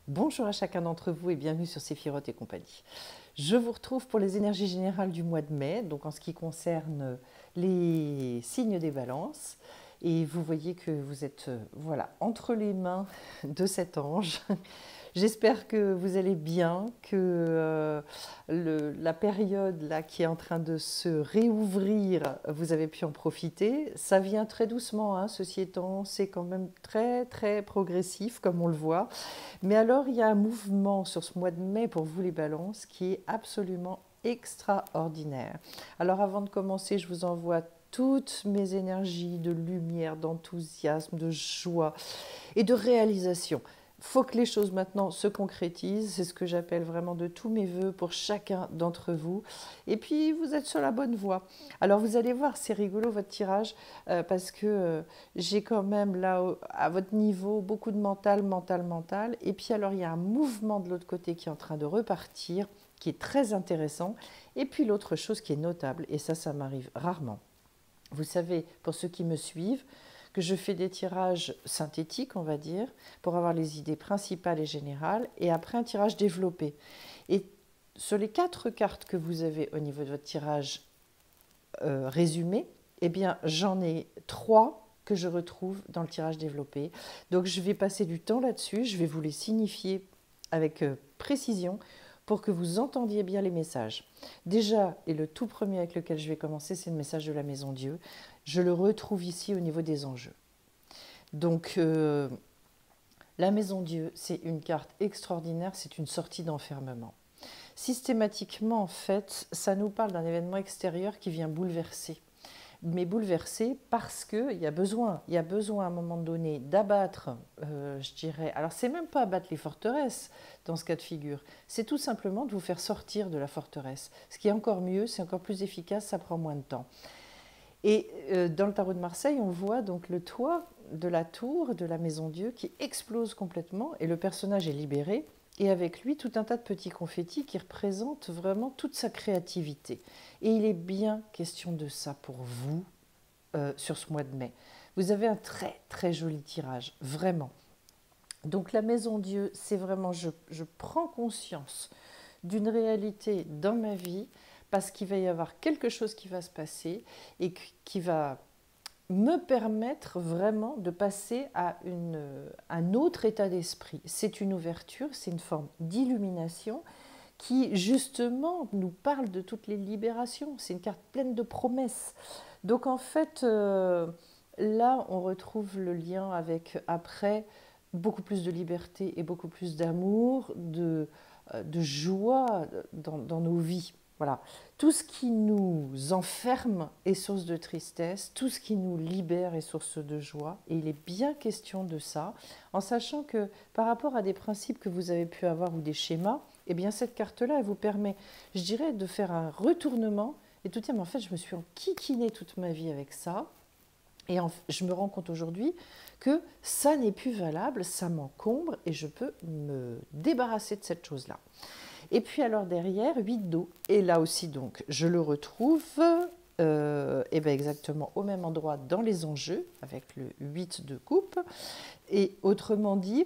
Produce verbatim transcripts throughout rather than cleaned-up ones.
Bonjour à chacun d'entre vous et bienvenue sur Séphiroth et compagnie. Je vous retrouve pour les énergies générales du mois de mai, donc en ce qui concerne les signes des balances. Et vous voyez que vous êtes voilà, entre les mains de cet ange. J'espère que vous allez bien, que euh, le, la période là qui est en train de se réouvrir, vous avez pu en profiter. Ça vient très doucement, hein, ceci étant, c'est quand même très très progressif comme on le voit. Mais alors il y a un mouvement sur ce mois de mai pour vous les balances qui est absolument extraordinaire. Alors avant de commencer, je vous envoie toutes mes énergies de lumière, d'enthousiasme, de joie et de réalisation. Il faut que les choses maintenant se concrétisent, c'est ce que j'appelle vraiment de tous mes voeux pour chacun d'entre vous. Et puis vous êtes sur la bonne voie. Alors vous allez voir, c'est rigolo votre tirage, euh, parce que euh, j'ai quand même là, à votre niveau, beaucoup de mental, mental, mental. Et puis alors il y a un mouvement de l'autre côté qui est en train de repartir, qui est très intéressant. Et puis l'autre chose qui est notable, et ça, ça m'arrive rarement. Vous savez, pour ceux qui me suivent, que je fais des tirages synthétiques, on va dire, pour avoir les idées principales et générales, et après un tirage développé. Et sur les quatre cartes que vous avez au niveau de votre tirage euh, résumé, eh bien, j'en ai trois que je retrouve dans le tirage développé. Donc, je vais passer du temps là-dessus, je vais vous les signifier avec euh, précision pour que vous entendiez bien les messages. Déjà, et le tout premier avec lequel je vais commencer, c'est le message de la Maison Dieu. Je le retrouve ici au niveau des enjeux. Donc, euh, la Maison Dieu, c'est une carte extraordinaire, c'est une sortie d'enfermement. Systématiquement, en fait, ça nous parle d'un événement extérieur qui vient bouleverser. Mais bouleversé parce qu'il y a besoin, il y a besoin à un moment donné d'abattre, euh, je dirais, alors c'est même pas abattre les forteresses dans ce cas de figure, c'est tout simplement de vous faire sortir de la forteresse. Ce qui est encore mieux, c'est encore plus efficace, ça prend moins de temps. Et euh, dans le tarot de Marseille, on voit donc le toit de la tour de la Maison Dieu qui explose complètement et le personnage est libéré. Et avec lui, tout un tas de petits confettis qui représentent vraiment toute sa créativité. Et il est bien question de ça pour vous euh, sur ce mois de mai. Vous avez un très très joli tirage, vraiment. Donc la Maison Dieu, c'est vraiment, je, je prends conscience d'une réalité dans ma vie parce qu'il va y avoir quelque chose qui va se passer et qui va me permettre vraiment de passer à une, un autre état d'esprit. C'est une ouverture, c'est une forme d'illumination qui justement nous parle de toutes les libérations. C'est une carte pleine de promesses. Donc en fait, euh, là, on retrouve le lien avec après beaucoup plus de liberté et beaucoup plus d'amour, de, de joie dans, dans nos vies. Voilà. Tout ce qui nous enferme est source de tristesse, tout ce qui nous libère est source de joie. Et il est bien question de ça, en sachant que par rapport à des principes que vous avez pu avoir ou des schémas, eh bien cette carte-là, elle vous permet, je dirais, de faire un retournement et de dire, mais en fait, je me suis enquiquinée toute ma vie avec ça. Et en, je me rends compte aujourd'hui que ça n'est plus valable, ça m'encombre et je peux me débarrasser de cette chose-là. Et puis alors derrière, huit d'eau. Et là aussi, donc, je le retrouve euh, et bien exactement au même endroit dans les enjeux, avec le huit de coupe. Et autrement dit,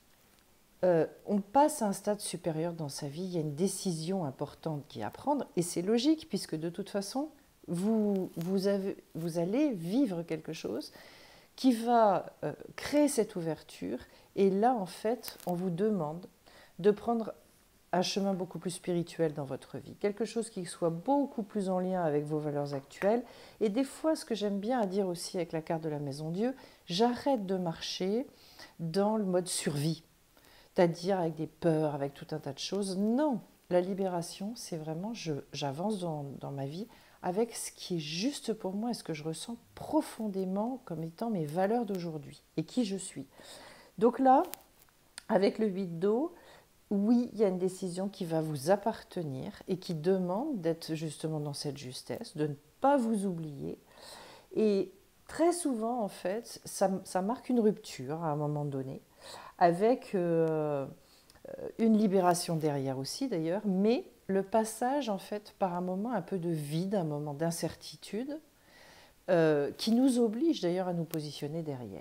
euh, on passe à un stade supérieur dans sa vie, il y a une décision importante qui est à prendre. Et c'est logique, puisque de toute façon, vous, vous, avez, vous allez vivre quelque chose qui va euh, créer cette ouverture. Et là, en fait, on vous demande de prendre un chemin beaucoup plus spirituel dans votre vie, quelque chose qui soit beaucoup plus en lien avec vos valeurs actuelles. Et des fois, ce que j'aime bien à dire aussi avec la carte de la Maison Dieu, j'arrête de marcher dans le mode survie, c'est-à-dire avec des peurs, avec tout un tas de choses. Non, la libération, c'est vraiment, je, j'avance dans, dans ma vie avec ce qui est juste pour moi et ce que je ressens profondément comme étant mes valeurs d'aujourd'hui et qui je suis. Donc là, avec le huit d'eau, oui, il y a une décision qui va vous appartenir et qui demande d'être justement dans cette justesse, de ne pas vous oublier. Et très souvent, en fait, ça, ça marque une rupture à un moment donné, avec euh, une libération derrière aussi d'ailleurs, mais le passage en fait par un moment un peu de vide, un moment d'incertitude, euh, qui nous oblige d'ailleurs à nous positionner derrière.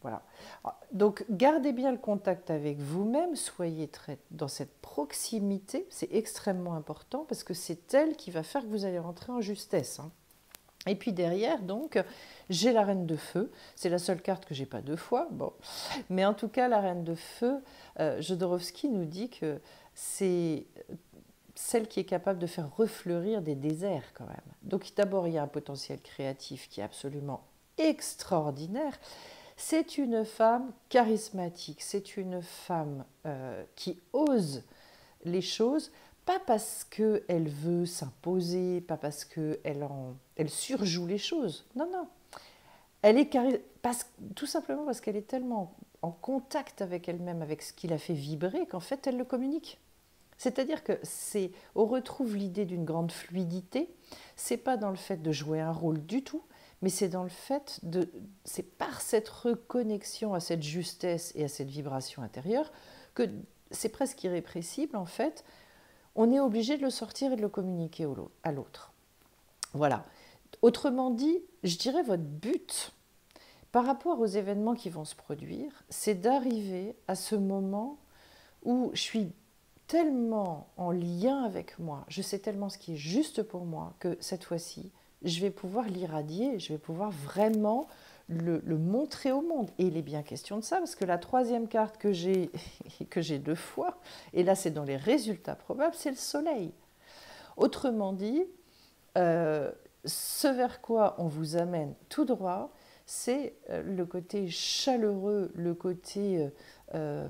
Voilà. Donc, gardez bien le contact avec vous-même, soyez très dans cette proximité, c'est extrêmement important parce que c'est elle qui va faire que vous allez rentrer en justesse. Hein. Et puis derrière, donc, j'ai la reine de feu. C'est la seule carte que j'ai pas deux fois. Bon. Mais en tout cas, la reine de feu, euh, Jodorowsky nous dit que c'est celle qui est capable de faire refleurir des déserts quand même. Donc d'abord, il y a un potentiel créatif qui est absolument extraordinaire. C'est une femme charismatique, c'est une femme euh, qui ose les choses, pas parce qu'elle veut s'imposer, pas parce qu'elle elle surjoue les choses, non, non. Elle est parce, tout simplement parce qu'elle est tellement en contact avec elle-même, avec ce qui la fait vibrer, qu'en fait, elle le communique. C'est-à-dire que c'est, on retrouve l'idée d'une grande fluidité, c'est pas dans le fait de jouer un rôle du tout, mais c'est dans le fait de, c'est par cette reconnexion à cette justesse et à cette vibration intérieure que c'est presque irrépressible en fait. On est obligé de le sortir et de le communiquer à l'autre. Voilà. Autrement dit, je dirais votre but par rapport aux événements qui vont se produire, c'est d'arriver à ce moment où je suis tellement en lien avec moi, je sais tellement ce qui est juste pour moi que cette fois-ci, je vais pouvoir l'irradier, je vais pouvoir vraiment le, le montrer au monde. Et il est bien question de ça, parce que la troisième carte que j'ai, que j'ai deux fois, et là c'est dans les résultats probables, c'est le soleil. Autrement dit, euh, ce vers quoi on vous amène tout droit, c'est le côté chaleureux, le côté euh,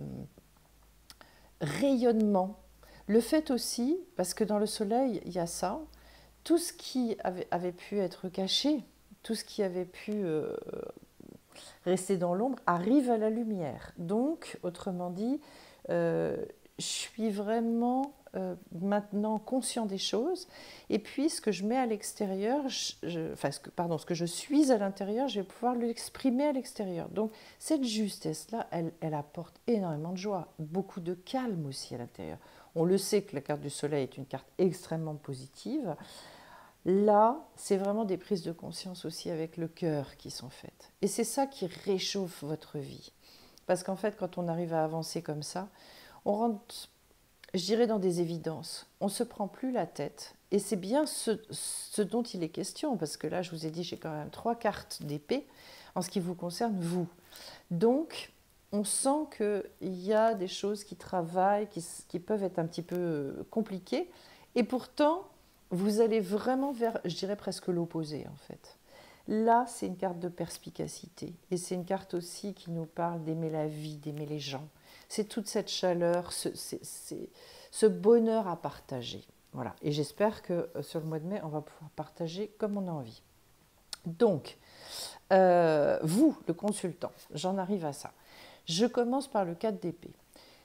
rayonnement. Le fait aussi, parce que dans le soleil, il y a ça, tout ce qui avait, avait pu être caché, tout ce qui avait pu euh, rester dans l'ombre, arrive à la lumière. Donc, autrement dit, euh, je suis vraiment euh, maintenant conscient des choses. Et puis, ce que je mets à l'extérieur, je, je, enfin, ce que, pardon, ce que je suis à l'intérieur, je vais pouvoir l'exprimer à l'extérieur. Donc, cette justesse-là, elle, elle apporte énormément de joie, beaucoup de calme aussi à l'intérieur. On le sait que la carte du soleil est une carte extrêmement positive. Là, c'est vraiment des prises de conscience aussi avec le cœur qui sont faites. Et c'est ça qui réchauffe votre vie. Parce qu'en fait, quand on arrive à avancer comme ça, on rentre, je dirais, dans des évidences. On ne se prend plus la tête. Et c'est bien ce, ce dont il est question. Parce que là, je vous ai dit, j'ai quand même trois cartes d'épée en ce qui vous concerne, vous. Donc, on sent qu'il y a des choses qui travaillent, qui, qui peuvent être un petit peu compliquées. Et pourtant, vous allez vraiment vers, je dirais presque l'opposé en fait. Là, c'est une carte de perspicacité. Et c'est une carte aussi qui nous parle d'aimer la vie, d'aimer les gens. C'est toute cette chaleur, ce, c'est, c'est, ce bonheur à partager. Voilà. Et j'espère que sur le mois de mai, on va pouvoir partager comme on a envie. Donc, euh, vous, le consultant, j'en arrive à ça. Je commence par le quatre d'épée.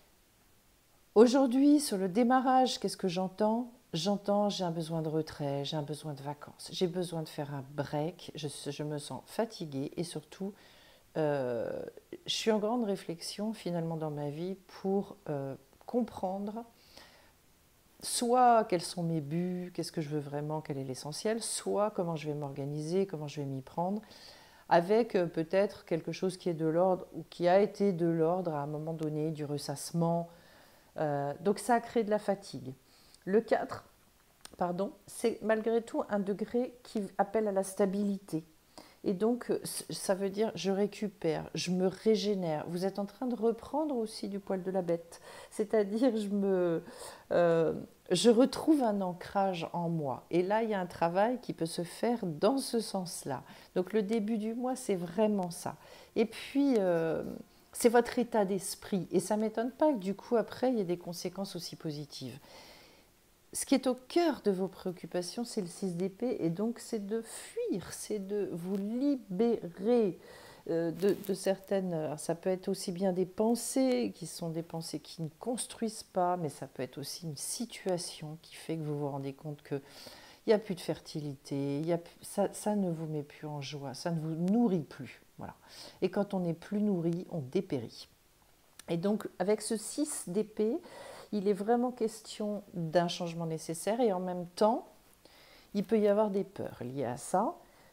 Aujourd'hui, sur le démarrage, qu'est-ce que j'entends ? J'entends, j'ai un besoin de retrait, j'ai un besoin de vacances, j'ai besoin de faire un break, je, je me sens fatiguée et surtout, euh, je suis en grande réflexion finalement dans ma vie pour euh, comprendre soit quels sont mes buts, qu'est-ce que je veux vraiment, quel est l'essentiel, soit comment je vais m'organiser, comment je vais m'y prendre, avec euh, peut-être quelque chose qui est de l'ordre ou qui a été de l'ordre à un moment donné, du ressassement. Euh, donc ça a créé de la fatigue. Le quatre, pardon, c'est malgré tout un degré qui appelle à la stabilité. Et donc, ça veut dire je récupère, je me régénère. Vous êtes en train de reprendre aussi du poil de la bête. C'est-à-dire, je, me, euh, je retrouve un ancrage en moi. Et là, il y a un travail qui peut se faire dans ce sens-là. Donc, le début du mois, c'est vraiment ça. Et puis... Euh, c'est votre état d'esprit. Et ça ne m'étonne pas que du coup, après, il y ait des conséquences aussi positives. Ce qui est au cœur de vos préoccupations, c'est le six d'épée. Et donc, c'est de fuir, c'est de vous libérer de, de certaines... Alors, ça peut être aussi bien des pensées, qui sont des pensées qui ne construisent pas, mais ça peut être aussi une situation qui fait que vous vous rendez compte que il n'y a plus de fertilité, il y a, ça, ça ne vous met plus en joie, ça ne vous nourrit plus. Voilà. Et quand on n'est plus nourri, on dépérit. Et donc, avec ce six d'épée, il est vraiment question d'un changement nécessaire et en même temps, il peut y avoir des peurs liées à ça.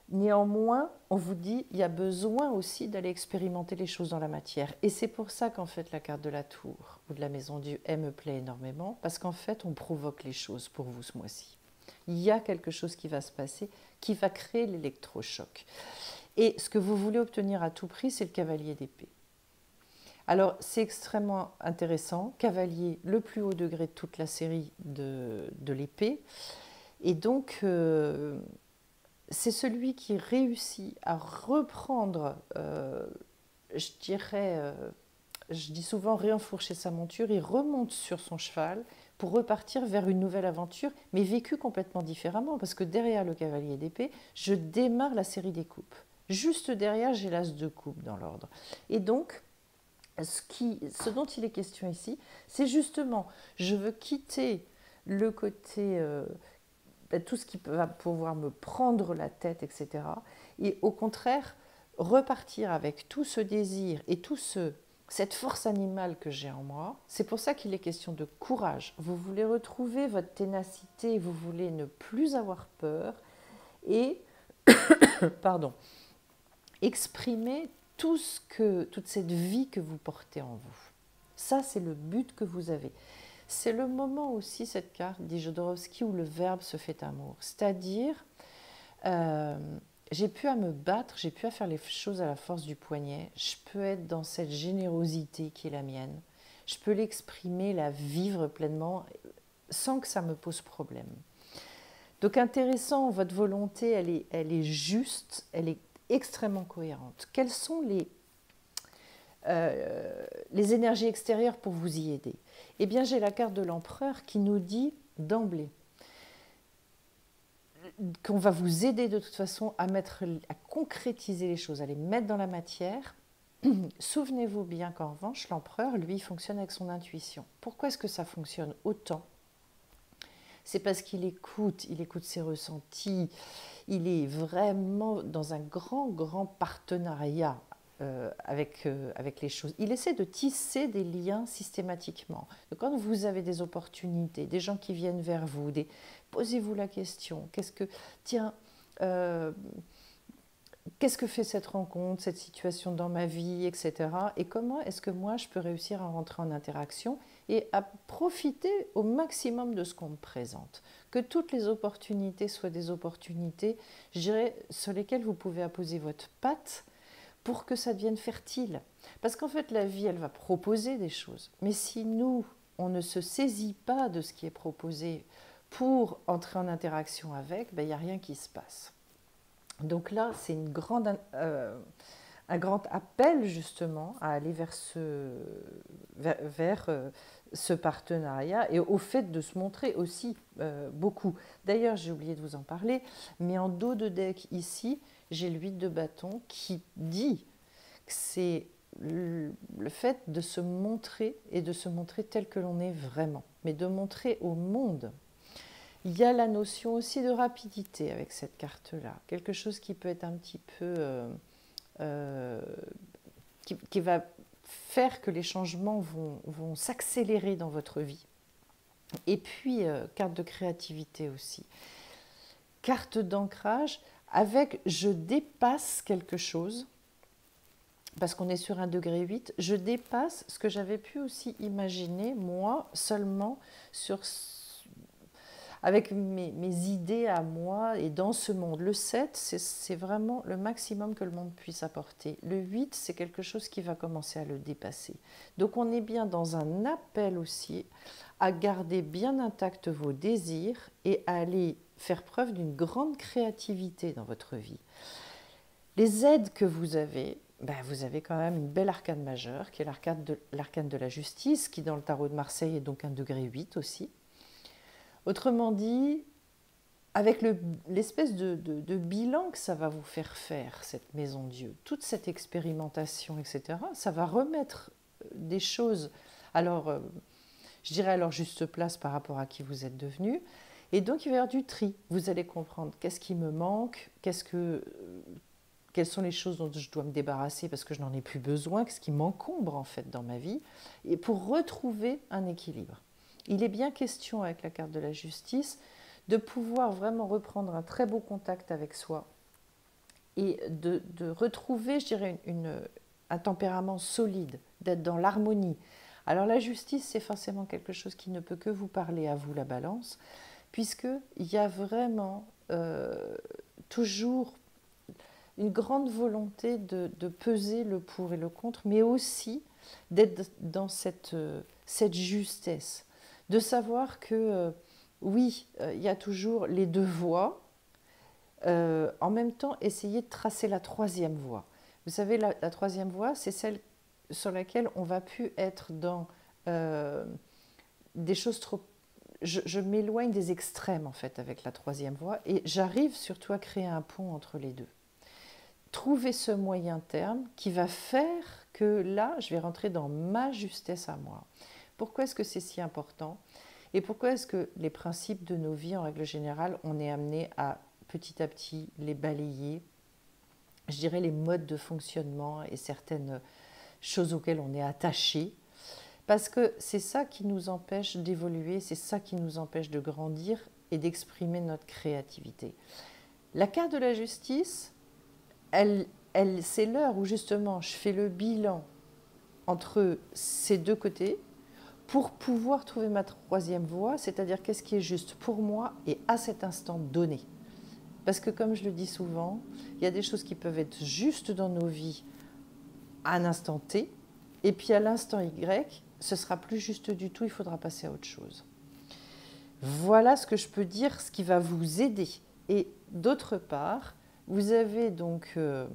Néanmoins, on vous dit il y a besoin aussi d'aller expérimenter les choses dans la matière. Et c'est pour ça qu'en fait la carte de la tour ou de la maison Dieu, elle me plaît énormément, parce qu'en fait on provoque les choses pour vous ce mois-ci. Il y a quelque chose qui va se passer, qui va créer l'électrochoc. Et ce que vous voulez obtenir à tout prix, c'est le cavalier d'épée. Alors c'est extrêmement intéressant, cavalier le plus haut degré de toute la série de, de l'épée. Et donc... Euh, c'est celui qui réussit à reprendre, euh, je dirais, euh, je dis souvent réenfourcher sa monture, il remonte sur son cheval pour repartir vers une nouvelle aventure, mais vécue complètement différemment, parce que derrière le cavalier d'épée, je démarre la série des coupes. Juste derrière, j'ai l'as de coupe dans l'ordre. Et donc, ce, qui, ce dont il est question ici, c'est justement, je veux quitter le côté... Euh, tout ce qui va pouvoir me prendre la tête, et cetera. Et au contraire, repartir avec tout ce désir et tout ce, cette force animale que j'ai en moi. C'est pour ça qu'il est question de courage. Vous voulez retrouver votre ténacité, vous voulez ne plus avoir peur et pardon, exprimer tout ce que, toute cette vie que vous portez en vous. Ça, c'est le but que vous avez. C'est le moment aussi, cette carte, dit Jodorowsky, où le verbe se fait amour. C'est-à-dire, euh, j'ai pu à me battre, j'ai pu à faire les choses à la force du poignet, je peux être dans cette générosité qui est la mienne, je peux l'exprimer, la vivre pleinement, sans que ça me pose problème. Donc intéressant, votre volonté, elle est, elle est juste, elle est extrêmement cohérente. Quelles sont les... Euh, les énergies extérieures pour vous y aider? Eh bien, j'ai la carte de l'empereur qui nous dit d'emblée qu'on va vous aider de toute façon à, mettre, à concrétiser les choses, à les mettre dans la matière. Souvenez-vous bien qu'en revanche, l'empereur, lui, fonctionne avec son intuition. Pourquoi est-ce que ça fonctionne autant? C'est parce qu'il écoute, il écoute ses ressentis, il est vraiment dans un grand, grand partenariat Euh, avec, euh, avec les choses. Il essaie de tisser des liens systématiquement. Donc, quand vous avez des opportunités, des gens qui viennent vers vous, des... posez-vous la question, qu'est-ce que, tiens, euh, qu'est-ce que fait cette rencontre, cette situation dans ma vie, et cetera. Et comment est-ce que moi, je peux réussir à rentrer en interaction et à profiter au maximum de ce qu'on me présente. Que toutes les opportunités soient des opportunités, je dirais, sur lesquelles vous pouvez apposer votre patte, pour que ça devienne fertile. Parce qu'en fait, la vie, elle va proposer des choses. Mais si nous, on ne se saisit pas de ce qui est proposé pour entrer en interaction avec, ben, il n'y a rien qui se passe. Donc là, c'est une grande, euh, un grand appel justement à aller vers ce, vers, vers, euh, ce partenariat et au fait de se montrer aussi euh, beaucoup. D'ailleurs, j'ai oublié de vous en parler, mais en dos de deck ici, j'ai l'huile de bâton qui dit que c'est le fait de se montrer et de se montrer tel que l'on est vraiment, mais de montrer au monde. Il y a la notion aussi de rapidité avec cette carte-là, quelque chose qui peut être un petit peu... Euh, euh, qui, qui va faire que les changements vont, vont s'accélérer dans votre vie. Et puis, euh, carte de créativité aussi. Carte d'ancrage avec je dépasse quelque chose, parce qu'on est sur un degré huit, je dépasse ce que j'avais pu aussi imaginer, moi, seulement sur, avec mes, mes idées à moi et dans ce monde. Le sept, c'est vraiment le maximum que le monde puisse apporter. Le huit, c'est quelque chose qui va commencer à le dépasser. Donc on est bien dans un appel aussi à garder bien intacts vos désirs et à aller faire preuve d'une grande créativité dans votre vie. Les aides que vous avez, ben vous avez quand même une belle arcane majeure, qui est l'arcane de, l'arcane de la justice, qui dans le tarot de Marseille est donc un degré huit aussi. Autrement dit, avec l'espèce de, de, de bilan que ça va vous faire faire, cette maison Dieu, toute cette expérimentation, et cetera, ça va remettre des choses, alors, euh, je dirais à leur juste place par rapport à qui vous êtes devenu. Et donc, il va y avoir du tri. Vous allez comprendre qu'est-ce qui me manque, qu'est-ce que, quelles sont les choses dont je dois me débarrasser parce que je n'en ai plus besoin, qu'est-ce qui m'encombre en fait dans ma vie, et pour retrouver un équilibre. Il est bien question avec la carte de la justice de pouvoir vraiment reprendre un très beau contact avec soi et de, de retrouver, je dirais, une, une, un tempérament solide, d'être dans l'harmonie. Alors la justice, c'est forcément quelque chose qui ne peut que vous parler à vous, la balance, puisqu'il y a vraiment euh, toujours une grande volonté de, de peser le pour et le contre, mais aussi d'être dans cette, cette justesse, de savoir que euh, oui, euh, il y a toujours les deux voies, euh, en même temps essayer de tracer la troisième voie. Vous savez, la, la troisième voie, c'est celle sur laquelle on va plus être dans euh, des choses trop... Je, je m'éloigne des extrêmes en fait avec la troisième voie et j'arrive surtout à créer un pont entre les deux. Trouver ce moyen terme qui va faire que là, je vais rentrer dans ma justesse à moi. Pourquoi est-ce que c'est si important? Et pourquoi est-ce que les principes de nos vies, en règle générale, on est amené à petit à petit les balayer, je dirais les modes de fonctionnement et certaines choses auxquelles on est attaché, parce que c'est ça qui nous empêche d'évoluer, c'est ça qui nous empêche de grandir et d'exprimer notre créativité. La carte de la justice, elle, elle, c'est l'heure où justement je fais le bilan entre ces deux côtés pour pouvoir trouver ma troisième voie, c'est-à-dire qu'est-ce qui est juste pour moi et à cet instant donné. Parce que comme je le dis souvent, il y a des choses qui peuvent être justes dans nos vies à un instant T, et puis à l'instant Y, ce sera plus juste du tout, il faudra passer à autre chose. Voilà ce que je peux dire, ce qui va vous aider. Et d'autre part, vous avez donc, euh,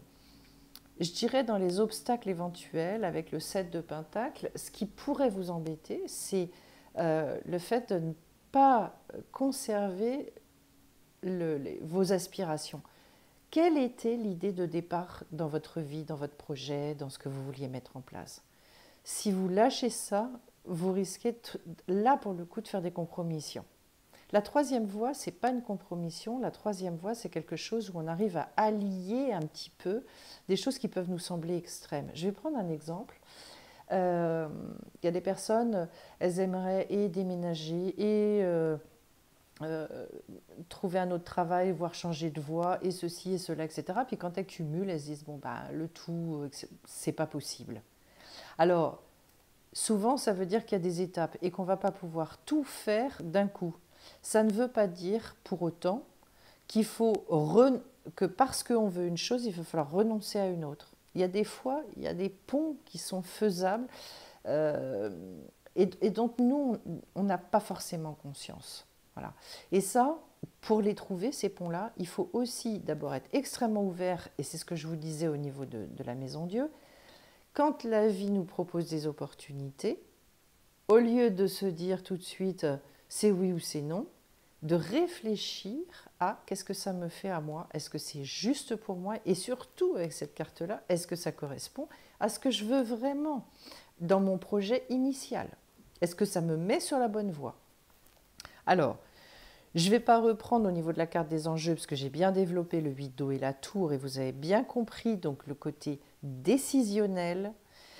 je dirais dans les obstacles éventuels avec le sept de Pentacle, ce qui pourrait vous embêter, c'est euh, le fait de ne pas conserver le, les, vos aspirations. Quelle était l'idée de départ dans votre vie, dans votre projet, dans ce que vous vouliez mettre en place? Si vous lâchez ça, vous risquez, de, là pour le coup, de faire des compromissions. La troisième voie, ce n'est pas une compromission. La troisième voie, c'est quelque chose où on arrive à allier un petit peu des choses qui peuvent nous sembler extrêmes. Je vais prendre un exemple. Euh, il y a des personnes, elles aimeraient et déménager et euh, euh, trouver un autre travail, voire changer de voie, et ceci et cela, et cetera. Puis quand elles cumulent, elles se disent, bon, bah, le tout, c'est pas possible. Alors, souvent, ça veut dire qu'il y a des étapes et qu'on ne va pas pouvoir tout faire d'un coup. Ça ne veut pas dire pour autant qu'il faut re... que parce qu'on veut une chose, il va falloir renoncer à une autre. Il y a des fois, il y a des ponts qui sont faisables euh, et, et dont nous, on n'a pas forcément conscience. Voilà. Et ça, pour les trouver, ces ponts-là, il faut aussi d'abord être extrêmement ouvert, et c'est ce que je vous disais au niveau de, de la Maison Dieu. Quand la vie nous propose des opportunités, au lieu de se dire tout de suite c'est oui ou c'est non, de réfléchir à qu'est-ce que ça me fait à moi, est-ce que c'est juste pour moi, et surtout avec cette carte-là, est-ce que ça correspond à ce que je veux vraiment dans mon projet initial? Est-ce que ça me met sur la bonne voie? Alors, je ne vais pas reprendre au niveau de la carte des enjeux parce que j'ai bien développé le huit d'eau et la tour et vous avez bien compris donc le côté décisionnel.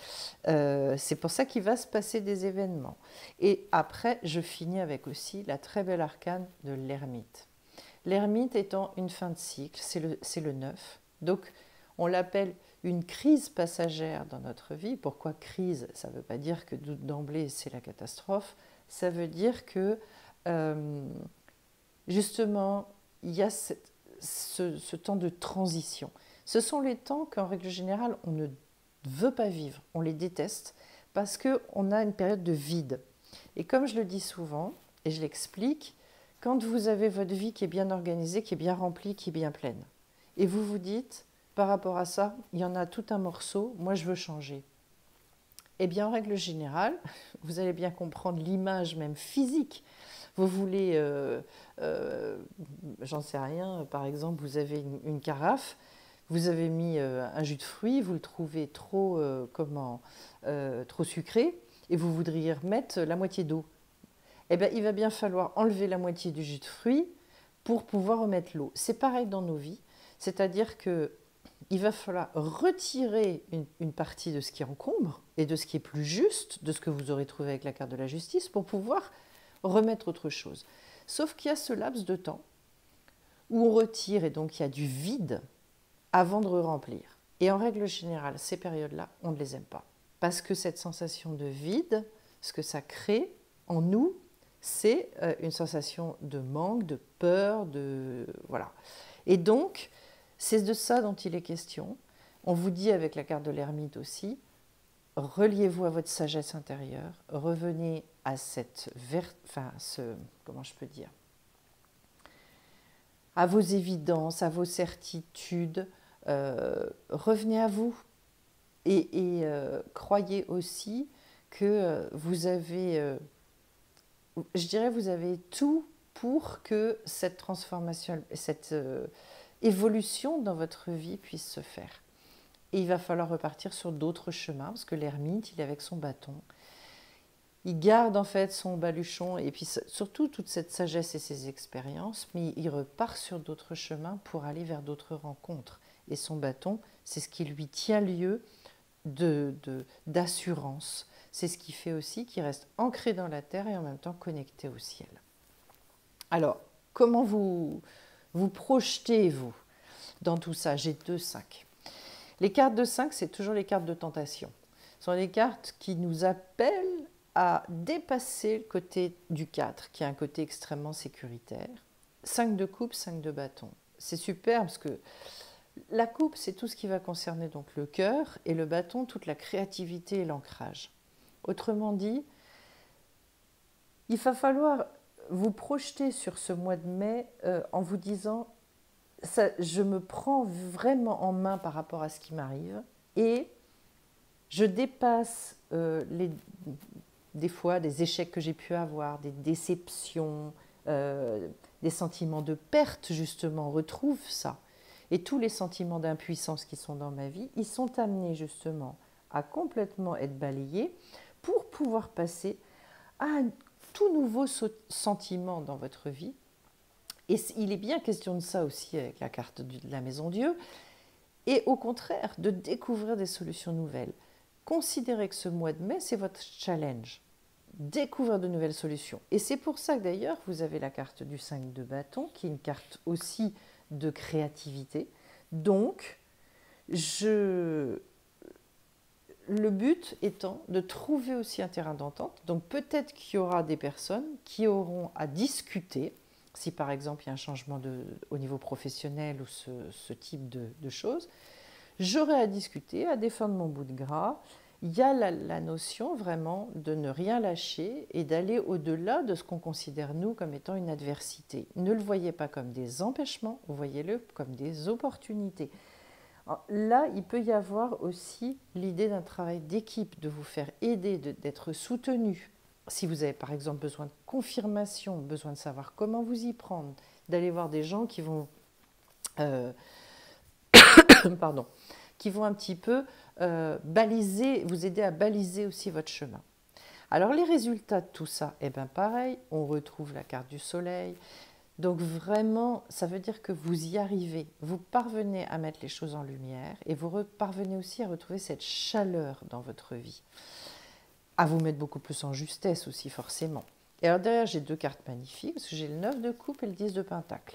Euh, c'est pour ça qu'il va se passer des événements. Et après, je finis avec aussi la très belle arcane de l'ermite. L'ermite étant une fin de cycle, c'est le, c'est le neuf. Donc, on l'appelle une crise passagère dans notre vie. Pourquoi crise? Ça ne veut pas dire que d'emblée c'est la catastrophe. Ça veut dire que euh, justement, il y a cette, ce, ce temps de transition. Ce sont les temps qu'en règle générale, on ne veut pas vivre, on les déteste parce qu'on a une période de vide. Et comme je le dis souvent, et je l'explique, quand vous avez votre vie qui est bien organisée, qui est bien remplie, qui est bien pleine, et vous vous dites, par rapport à ça, il y en a tout un morceau, moi je veux changer. Eh bien, en règle générale, vous allez bien comprendre l'image même physique. Vous voulez, euh, euh, j'en sais rien, par exemple, vous avez une, une carafe, vous avez mis euh, un jus de fruits, vous le trouvez trop, euh, comment, euh, trop sucré, et vous voudriez remettre la moitié d'eau. Eh bien, il va bien falloir enlever la moitié du jus de fruits pour pouvoir remettre l'eau. C'est pareil dans nos vies, c'est-à-dire que il va falloir retirer une, une partie de ce qui encombre et de ce qui est plus juste, de ce que vous aurez trouvé avec la carte de la justice, pour pouvoir remettre autre chose. Sauf qu'il y a ce laps de temps où on retire et donc il y a du vide. avant de remplir. Et en règle générale, ces périodes-là, on ne les aime pas. Parce que cette sensation de vide, ce que ça crée en nous, c'est une sensation de manque, de peur, de... voilà. Et donc, c'est de ça dont il est question. On vous dit avec la carte de l'ermite aussi, reliez-vous à votre sagesse intérieure, revenez à cette... Ver... enfin, ce... comment je peux dire, à vos évidences, à vos certitudes, euh, revenez à vous. Et, et euh, croyez aussi que euh, vous avez, euh, je dirais, vous avez tout pour que cette transformation, cette euh, évolution dans votre vie puisse se faire. Et il va falloir repartir sur d'autres chemins, parce que l'ermite, il est avec son bâton. Il garde en fait son baluchon, et puis surtout toute cette sagesse et ces expériences, mais il repart sur d'autres chemins pour aller vers d'autres rencontres. Et son bâton, c'est ce qui lui tient lieu de, de, d'assurance. C'est ce qui fait aussi qu'il reste ancré dans la terre et en même temps connecté au ciel. Alors, comment vous vous projetez, vous, dans tout ça? J'ai deux cinq. Les cartes de cinq, c'est toujours les cartes de tentation. Ce sont les cartes qui nous appellent à dépasser le côté du quatre, qui est un côté extrêmement sécuritaire. cinq de coupe, cinq de bâton. C'est super parce que la coupe, c'est tout ce qui va concerner donc le cœur, et le bâton, toute la créativité et l'ancrage. Autrement dit, il va falloir vous projeter sur ce mois de mai euh, en vous disant ça, je me prends vraiment en main par rapport à ce qui m'arrive et je dépasse euh, les, des fois des échecs que j'ai pu avoir, des déceptions, euh, des sentiments de perte justement, on retrouve ça. Et tous les sentiments d'impuissance qui sont dans ma vie, ils sont amenés justement à complètement être balayés pour pouvoir passer à un tout nouveau sentiment dans votre vie. Et il est bien question de ça aussi avec la carte de la Maison Dieu. Et au contraire, de découvrir des solutions nouvelles. Considérez que ce mois de mai, c'est votre challenge. Découvrir de nouvelles solutions. Et c'est pour ça que d'ailleurs, vous avez la carte du cinq de bâton, qui est une carte aussi de créativité. Donc, je... le but étant de trouver aussi un terrain d'entente. Donc, peut-être qu'il y aura des personnes qui auront à discuter, si par exemple il y a un changement de, au niveau professionnel ou ce, ce type de, de choses, j'aurai à discuter, à défendre mon bout de gras. Il y a la, la notion vraiment de ne rien lâcher et d'aller au-delà de ce qu'on considère nous comme étant une adversité. Ne le voyez pas comme des empêchements, voyez-le comme des opportunités. Alors là, il peut y avoir aussi l'idée d'un travail d'équipe, de vous faire aider, d'être soutenu. Si vous avez par exemple besoin de confirmation, besoin de savoir comment vous y prendre, d'aller voir des gens qui vont... Euh, pardon, qui vont un petit peu euh, baliser, vous aider à baliser aussi votre chemin. Alors les résultats de tout ça, eh bien pareil, on retrouve la carte du soleil. Donc vraiment, ça veut dire que vous y arrivez, vous parvenez à mettre les choses en lumière et vous parvenez aussi à retrouver cette chaleur dans votre vie. À vous mettre beaucoup plus en justesse aussi forcément. Et alors derrière, j'ai deux cartes magnifiques, parce que j'ai le neuf de coupe et le dix de pentacle.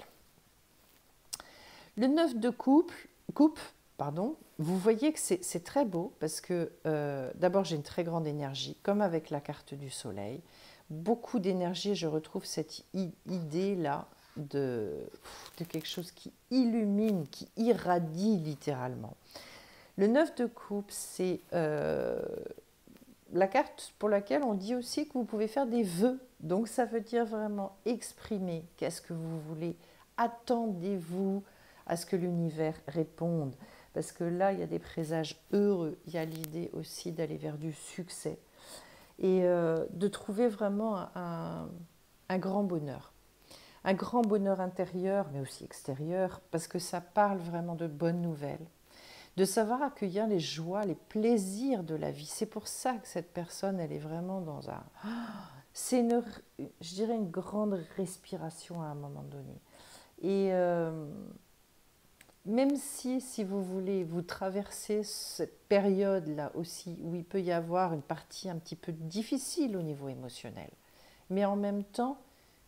Le neuf de coupe, coupe pardon, vous voyez que c'est très beau parce que euh, d'abord j'ai une très grande énergie, comme avec la carte du soleil. Beaucoup d'énergie, je retrouve cette idée-là de, de quelque chose qui illumine, qui irradie littéralement. Le neuf de coupe, c'est euh, la carte pour laquelle on dit aussi que vous pouvez faire des vœux. Donc ça veut dire vraiment exprimer qu'est-ce que vous voulez. Attendez-vous à ce que l'univers réponde. Parce que là, il y a des présages heureux. Il y a l'idée aussi d'aller vers du succès. Et euh, de trouver vraiment un, un grand bonheur. Un grand bonheur intérieur, mais aussi extérieur, parce que ça parle vraiment de bonnes nouvelles. De savoir accueillir les joies, les plaisirs de la vie. C'est pour ça que cette personne, elle est vraiment dans un... C'est, une, je dirais, une grande respiration à un moment donné. Et euh, même si, si vous voulez, vous traversez cette période-là aussi, où il peut y avoir une partie un petit peu difficile au niveau émotionnel, mais en même temps,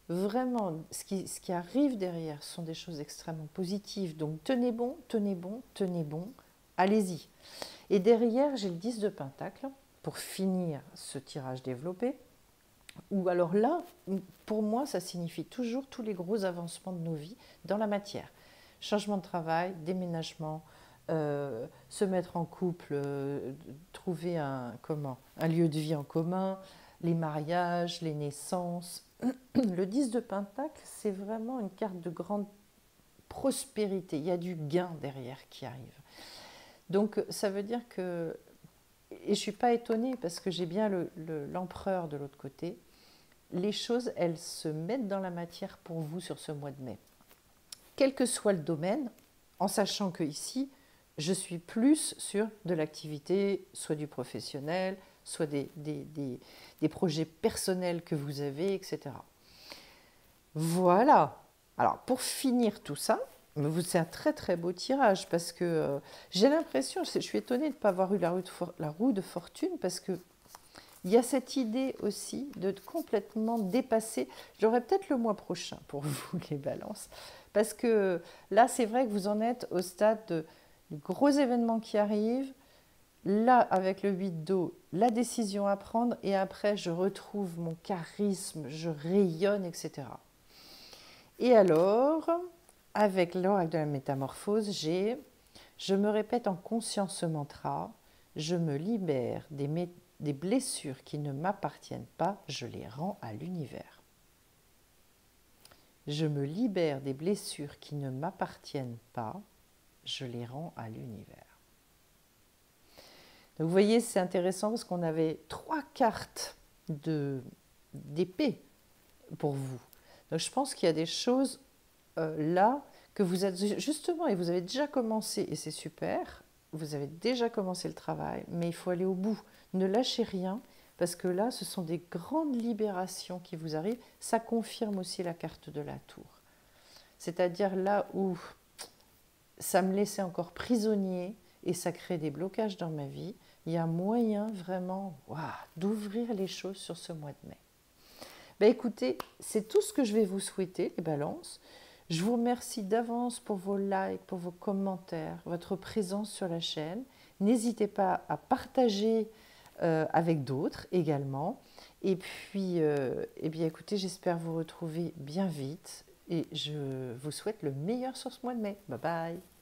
vraiment, ce qui, ce qui arrive derrière sont des choses extrêmement positives. Donc tenez bon, tenez bon, tenez bon, allez-y. Et derrière, j'ai le dix de Pentacle pour finir ce tirage développé. Ou alors là, pour moi, ça signifie toujours tous les gros avancements de nos vies dans la matière. Changement de travail, déménagement, euh, se mettre en couple, euh, trouver un, comment, un lieu de vie en commun, les mariages, les naissances. Le dix de Pentacle, c'est vraiment une carte de grande prospérité. Il y a du gain derrière qui arrive. Donc ça veut dire que, et je ne suis pas étonnée parce que j'ai bien le, le, l'empereur de l'autre côté, les choses, elles se mettent dans la matière pour vous sur ce mois de mai. Quel que soit le domaine, en sachant que ici, je suis plus sur de l'activité, soit du professionnel, soit des, des, des, des projets personnels que vous avez, et cetera. Voilà. Alors, pour finir tout ça, c'est un très très beau tirage parce que euh, j'ai l'impression, je suis étonnée de ne pas avoir eu la roue de, for, la roue de fortune parce que il y a cette idée aussi de complètement dépasser. J'aurai peut-être le mois prochain pour vous les balances parce que là c'est vrai que vous en êtes au stade de, de gros événements qui arrivent. Là avec le huit d'eau, la décision à prendre et après je retrouve mon charisme, je rayonne, et cetera. Et alors, avec l'oracle de la métamorphose, j'ai « Je me répète en conscience ce mantra, je me libère des, des blessures qui ne m'appartiennent pas, je les rends à l'univers. Je me libère des blessures qui ne m'appartiennent pas, je les rends à l'univers. » Donc vous voyez, c'est intéressant parce qu'on avait trois cartes de, d'épée pour vous. Donc je pense qu'il y a des choses euh, là que vous êtes justement, et vous avez déjà commencé, et c'est super, vous avez déjà commencé le travail, mais il faut aller au bout. Ne lâchez rien, parce que là, ce sont des grandes libérations qui vous arrivent. Ça confirme aussi la carte de la tour. C'est-à-dire là où ça me laissait encore prisonnier, et ça crée des blocages dans ma vie, il y a moyen vraiment wow, d'ouvrir les choses sur ce mois de mai. Ben écoutez, c'est tout ce que je vais vous souhaiter, les balances. Je vous remercie d'avance pour vos likes, pour vos commentaires, votre présence sur la chaîne. N'hésitez pas à partager euh, avec d'autres également. Et puis, euh, eh bien, écoutez, j'espère vous retrouver bien vite. Et je vous souhaite le meilleur sur ce mois de mai. Bye bye.